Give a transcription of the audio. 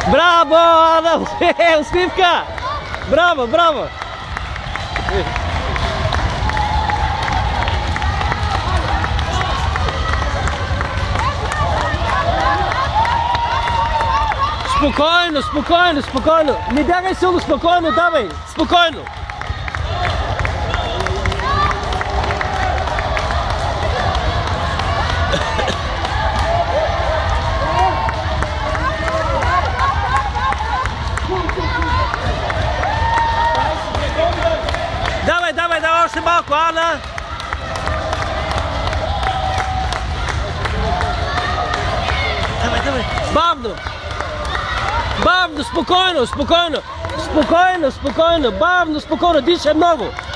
Браво, Ана! Усмивка! Браво, браво! Спокойно, спокойно, спокойно! Не давай силно, спокойно, давай! Спокойно! Давай, давай, давай, още малко, Ана! Давай, давай! Бавно! Бавно, спокойно, спокойно! Спокойно, спокойно, бавно, спокойно, дишай много!